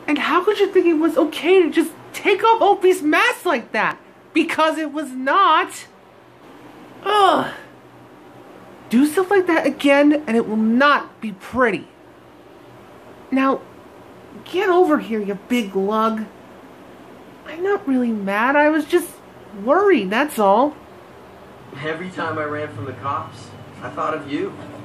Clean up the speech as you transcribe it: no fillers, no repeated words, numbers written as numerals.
And how could you think it was okay to just take off Opie's mask like that? Because it was not. Ugh. Do stuff like that again and it will not be pretty. Now, get over here, you big lug. I'm not really mad, I was just worried, that's all. Every time I ran from the cops, I thought of you.